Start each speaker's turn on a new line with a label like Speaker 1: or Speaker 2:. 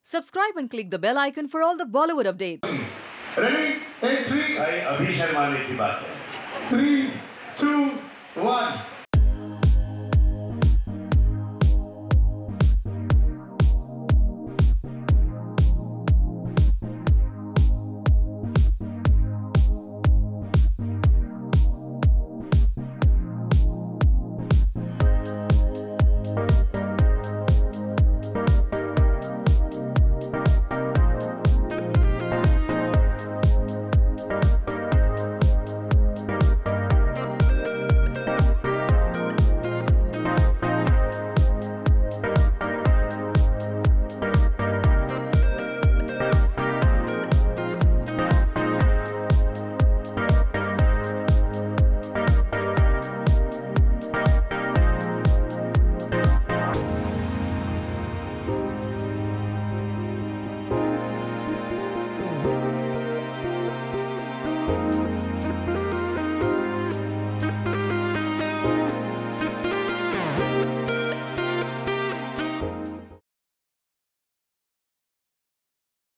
Speaker 1: Subscribe and click the bell icon for all the Bollywood updates.
Speaker 2: Ready? In 3.
Speaker 3: भाई अभी शर्माने की बात है.
Speaker 2: 3, 2, 1.